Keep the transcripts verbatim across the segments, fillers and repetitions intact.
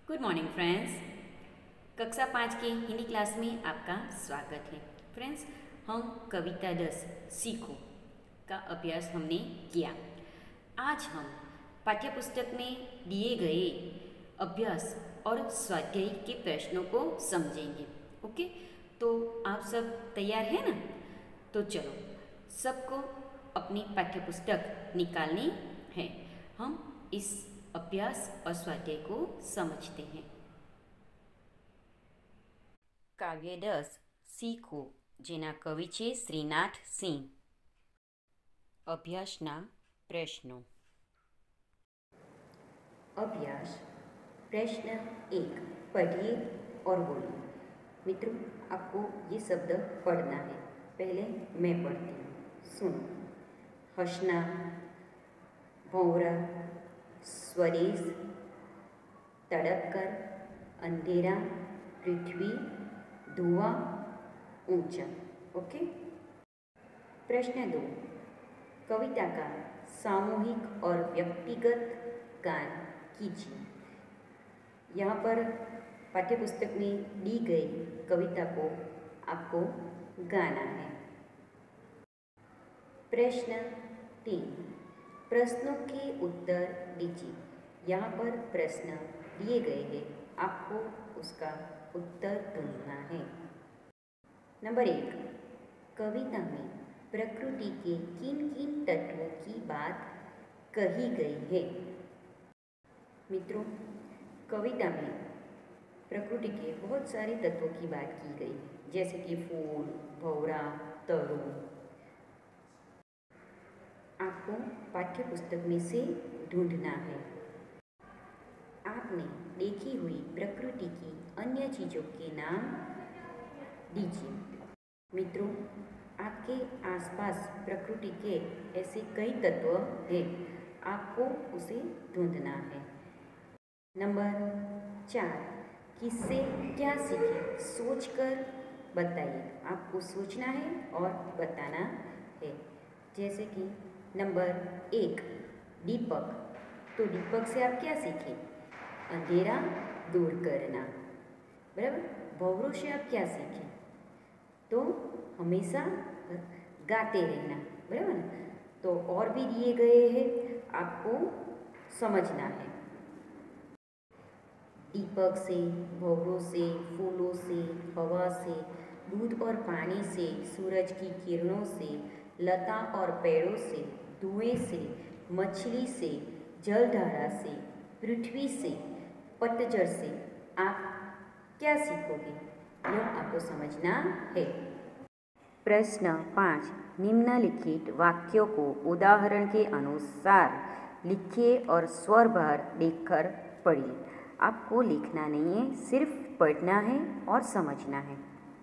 Good morning friends. कक्षा पाँच के हिंदी क्लास में आपका स्वागत है। फ्रेंड्स, हम कविता दस सीखो का अभ्यास हमने किया। आज हम पाठ्यपुस्तक में दिए गए अभ्यास और स्वाध्याय के प्रश्नों को समझेंगे। ओके, तो आप सब तैयार हैं ना? तो चलो सबको अपनी पाठ्यपुस्तक निकालनी है। हम इस अभ्यास और स्वाध्याय को समझते हैं। કાવ્ય દસ શીખો, જેના કવિ છે શ્રીનાથ સિંહ। અભ્યાસના પ્રશ્નો। अभ्यास प्रश्न एक, पढ़िए और बोलिए। मित्रों, आपको ये शब्द पढ़ना है। पहले मैं पढ़ती हूँ, सुनो। हंसना, भौरा, स्वरेश, तड़प कर, अंधेरा, पृथ्वी, धुआं, ऊंचा। ओके। प्रश्न दो, कविता का सामूहिक और व्यक्तिगत गान कीजिए। यहाँ पर पाठ्यपुस्तक में दी गई कविता को आपको गाना है। प्रश्न तीन, प्रश्नों के उत्तर दीजिए। यहाँ पर प्रश्न दिए गए हैं, आपको उसका उत्तर ढूंढना है। नंबर एक, कविता में प्रकृति के किन किन तत्वों की बात कही गई है? मित्रों, कविता में प्रकृति के बहुत सारे तत्वों की बात की गई है, जैसे कि फूल, भौरा, तरु। आपको पाठ्यपुस्तक में से ढूंढना है। आपने देखी हुई प्रकृति की अन्य चीज़ों के नाम दीजिए। मित्रों, आपके आसपास प्रकृति के ऐसे कई तत्व हैं, आपको उसे ढूंढना है। नंबर चार, किससे क्या सीखे? सोचकर बताइए। आपको सोचना है और बताना है। जैसे कि नंबर एक, दीपक। तो दीपक से आप क्या सीखें? अंधेरा दूर करना, बराबर। भौरों से आप क्या सीखें? तो हमेशा गाते रहना, बराबर ना। तो और भी दिए गए हैं, आपको समझना है। दीपक से, भौरों से, फूलों से, हवा से, दूध और पानी से, सूरज की किरणों से, लता और पेड़ों से, धुएं से, मछली से, जलधारा से, पृथ्वी से, पतझड़ से आप क्या सीखोगे? यह आपको समझना है। प्रश्न पाँच, निम्नलिखित वाक्यों को उदाहरण के अनुसार लिखिए और स्वर भर देकर पढ़िए। आपको लिखना नहीं है, सिर्फ पढ़ना है और समझना है।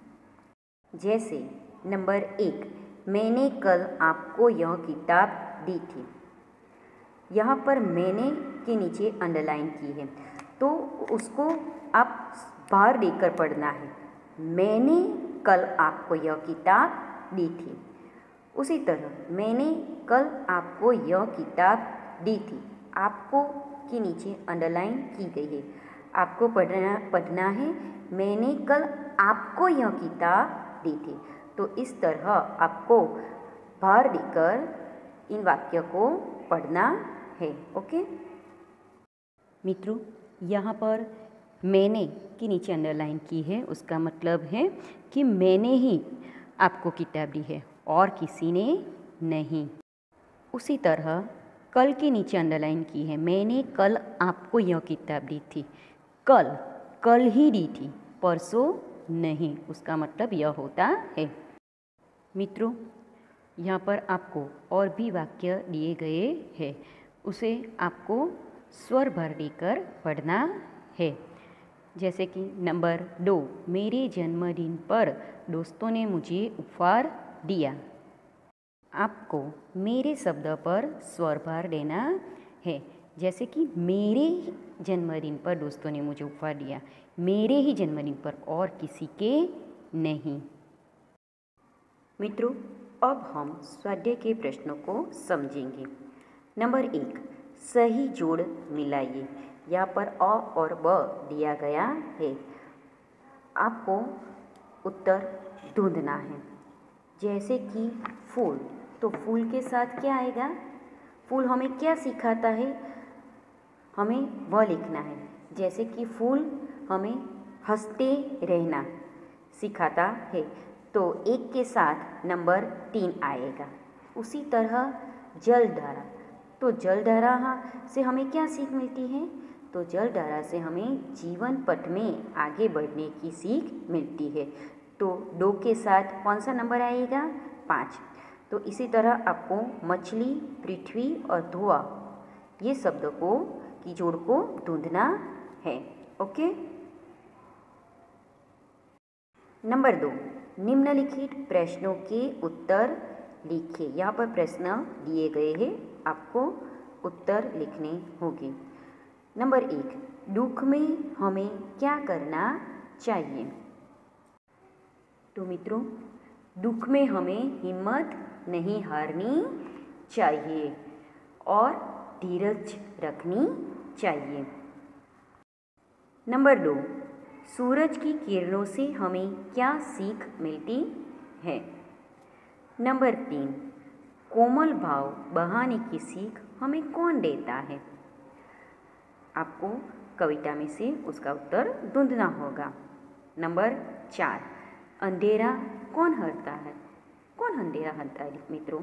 जैसे नंबर एक, मैंने कल आपको यह किताब दी थी। यहाँ पर मैंने के नीचे अंडरलाइन की है, तो उसको आप बाहर देकर पढ़ना है। मैंने कल आपको यह किताब दी थी। उसी तरह मैंने कल आपको यह किताब दी थी, आपको के नीचे अंडरलाइन की गई है। आपको पढ़ना पढ़ना है, मैंने कल आपको यह किताब दी थी। तो इस तरह आपको बाहर देकर इन वाक्यों को पढ़ना है। ओके मित्रों, यहाँ पर मैंने के नीचे अंडरलाइन की है, उसका मतलब है कि मैंने ही आपको किताब दी है और किसी ने नहीं। उसी तरह कल के नीचे अंडरलाइन की है, मैंने कल आपको यह किताब दी थी। कल कल ही दी थी, परसों नहीं। उसका मतलब यह होता है। मित्रों, यहाँ पर आपको और भी वाक्य दिए गए हैं, उसे आपको स्वर भर देकर पढ़ना है। जैसे कि नंबर दो, मेरे जन्मदिन पर दोस्तों ने मुझे उपहार दिया। आपको मेरे शब्द पर स्वर भर देना है। जैसे कि मेरे जन्मदिन पर दोस्तों ने मुझे उपहार दिया, मेरे ही जन्मदिन पर और किसी के नहीं। मित्रों, अब हम स्वाध्याय के प्रश्नों को समझेंगे। नंबर एक, सही जोड़ मिलाइए। यहाँ पर अ और ब दिया गया है। आपको उत्तर ढूंढना है। जैसे कि फूल, तो फूल के साथ क्या आएगा? फूल हमें क्या सिखाता है? हमें वह लिखना है। जैसे कि फूल हमें हंसते रहना सिखाता है, तो एक के साथ नंबर तीन आएगा। उसी तरह जलधारा, तो जलधारा से हमें क्या सीख मिलती है? तो जलधारा से हमें जीवन पथ में आगे बढ़ने की सीख मिलती है। तो दो के साथ कौन सा नंबर आएगा? पाँच। तो इसी तरह आपको मछली, पृथ्वी और धुआं ये शब्द को की जोड़ को ढूंढना है। ओके। नंबर दो, निम्नलिखित प्रश्नों के उत्तर लिखिए। यहाँ पर प्रश्न दिए गए हैं, आपको उत्तर लिखने होंगे। नंबर एक, दुख में हमें क्या करना चाहिए? तो मित्रों, दुख में हमें हिम्मत नहीं हारनी चाहिए और धीरज रखनी चाहिए। नंबर दो, सूरज की किरणों से हमें क्या सीख मिलती है? नंबर तीन, कोमल भाव बहाने की सीख हमें कौन देता है? आपको कविता में से उसका उत्तर ढूंढना होगा। नंबर चार, अंधेरा कौन हरता है? कौन अंधेरा हरता है मित्रों?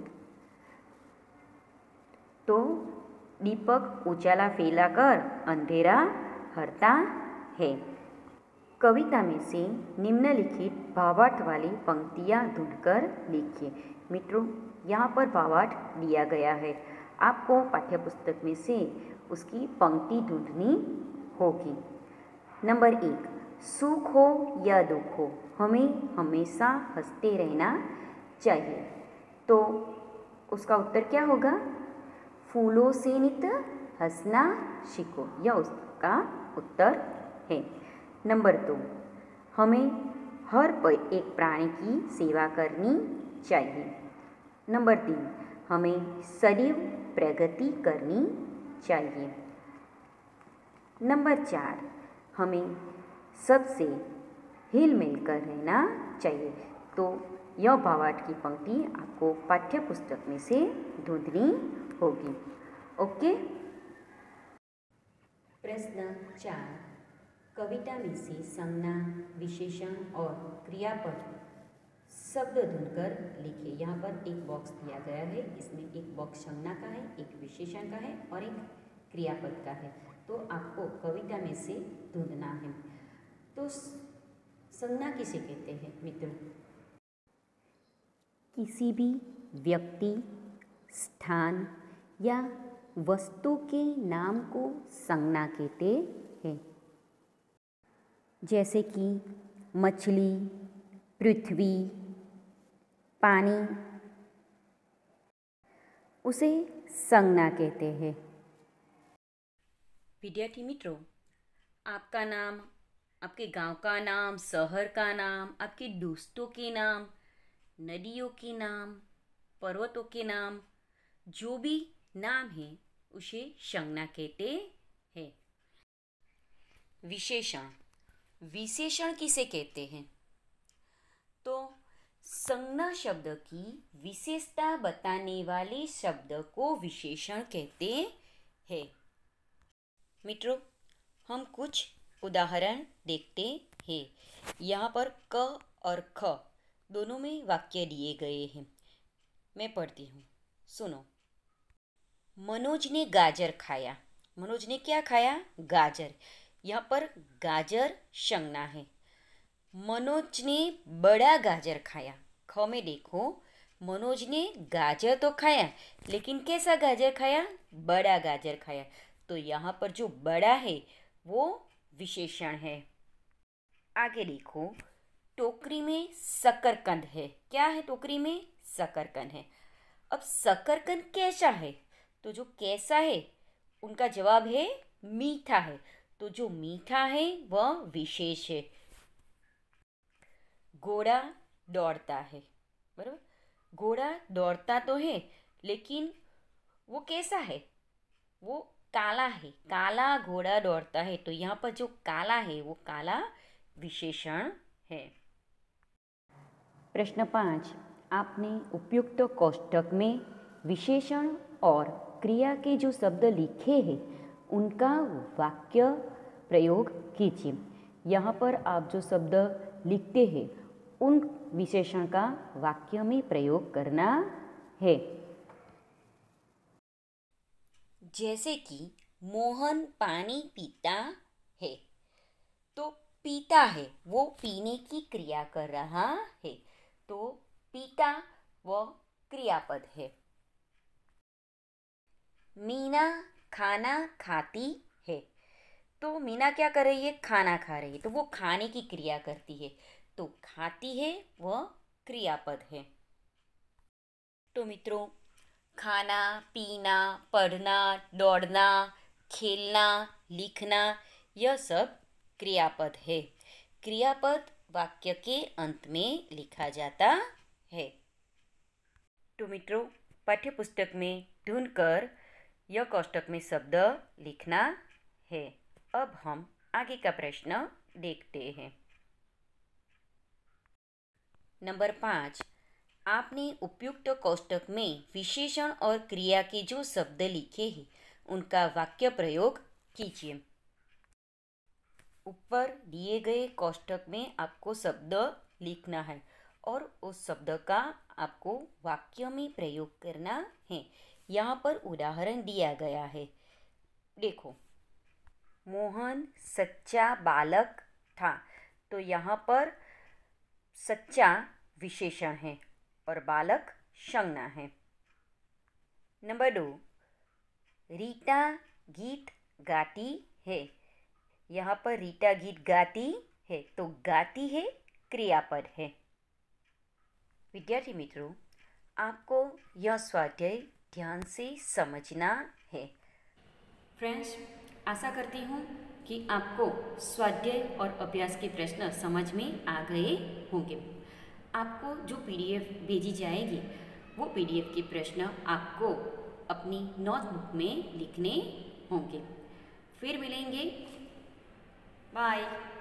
तो दीपक उजाला फैलाकर अंधेरा हरता है। कविता में से निम्नलिखित भावार्थ वाली पंक्तियाँ ढूंढकर लिखिए। मित्रों, यहाँ पर भावार्थ दिया गया है, आपको पाठ्यपुस्तक में से उसकी पंक्ति ढूंढनी होगी। नंबर एक, सुख हो या दुख हो हमें हमेशा हंसते रहना चाहिए। तो उसका उत्तर क्या होगा? फूलों से नित हंसना सीखो, यह उसका उत्तर है। नंबर दो, हमें हर पल एक प्राणी की सेवा करनी चाहिए। नंबर तीन, हमें सदैव प्रगति करनी चाहिए। नंबर चार, हमें सबसे हिल मिल कर रहना चाहिए। तो यह भावार्थ की पंक्ति आपको पाठ्यपुस्तक में से ढूंढनी होगी। ओके। प्रश्न चार, कविता में से संज्ञा, विशेषण और क्रियापद शब्द ढूंढकर लिखिए। यहाँ पर एक बॉक्स दिया गया है, इसमें एक बॉक्स संज्ञा का है, एक विशेषण का है और एक क्रियापद का है। तो आपको कविता में से ढूंढना है। तो संज्ञा किसे कहते हैं मित्रों? किसी भी व्यक्ति, स्थान या वस्तु के नाम को संज्ञा कहते हैं। जैसे कि मछली, पृथ्वी, पानी, उसे संज्ञा कहते हैं। विद्यार्थी मित्रों, आपका नाम, आपके गांव का नाम, शहर का नाम, आपके दोस्तों के नाम, नदियों के नाम, पर्वतों के नाम, जो भी नाम है उसे संज्ञा कहते हैं। विशेषण, विशेषण किसे कहते हैं? तो संज्ञा शब्द की विशेषता बताने वाले शब्द को विशेषण कहते हैं। मित्रों, हम कुछ उदाहरण देखते हैं। यहाँ पर क और ख दोनों में वाक्य दिए गए हैं। मैं पढ़ती हूँ, सुनो। मनोज ने गाजर खाया। मनोज ने क्या खाया? गाजर। यहाँ पर गाजर संज्ञा है। मनोज ने बड़ा गाजर खाया। ख में देखो, मनोज ने गाजर तो खाया, लेकिन कैसा गाजर खाया? बड़ा गाजर खाया। तो यहाँ पर जो बड़ा है वो विशेषण है। आगे देखो, टोकरी में शकरकंद है। क्या है टोकरी में? शकरकंद है। अब शकरकंद कैसा है? तो जो कैसा है उनका जवाब है मीठा है। तो जो मीठा है वह विशेष है। घोड़ा दौड़ता है, बराबर। घोड़ा दौड़ता तो है, लेकिन वो कैसा है? वो काला है, काला घोड़ा दौड़ता है, तो यहाँ पर जो काला है वो काला विशेषण है। प्रश्न पाँच, आपने उपयुक्त कोष्ठक में विशेषण और क्रिया के जो शब्द लिखे हैं उनका वाक्य प्रयोग कीजिए। यहाँ पर आप जो शब्द लिखते हैं उन विशेषण का वाक्य में प्रयोग करना है। जैसे कि मोहन पानी पीता है, तो पीता है वो पीने की क्रिया कर रहा है, तो पीता वो क्रियापद है। मीना खाना खाती है, तो मीना क्या कर रही है, खाना खा रही है, तो वो खाने की क्रिया करती है, तो खाती है वह क्रियापद है। तो मित्रों, खाना, पीना, पढ़ना, दौड़ना, खेलना, लिखना, यह सब क्रियापद है। क्रियापद वाक्य के अंत में लिखा जाता है। तो मित्रों, पाठ्यपुस्तक में ढूंढकर यह कोष्ठक में शब्द लिखना है। अब हम आगे का प्रश्न देखते हैं। नंबर पाँच, आपने उपयुक्त कोष्ठक में विशेषण और क्रिया के जो शब्द लिखे हैं उनका वाक्य प्रयोग कीजिए। ऊपर दिए गए कोष्ठक में आपको शब्द लिखना है और उस शब्द का आपको वाक्य में प्रयोग करना है। यहाँ पर उदाहरण दिया गया है, देखो। मोहन सच्चा बालक था, तो यहाँ पर सच्चा विशेषण है और बालक संज्ञा है। नंबर दो, रीता गीत गाती है, यहाँ पर रीता गीत गाती है, तो गाती है क्रियापद है। विद्यार्थी मित्रों, आपको यह स्वाध्याय ध्यान से समझना है। फ्रेंड्स, आशा करती हूँ कि आपको स्वाध्याय और अभ्यास के प्रश्न समझ में आ गए होंगे। आपको जो पीडीएफ भेजी जाएगी वो पीडीएफ के प्रश्न आपको अपनी नोटबुक में लिखने होंगे। फिर मिलेंगे, बाय।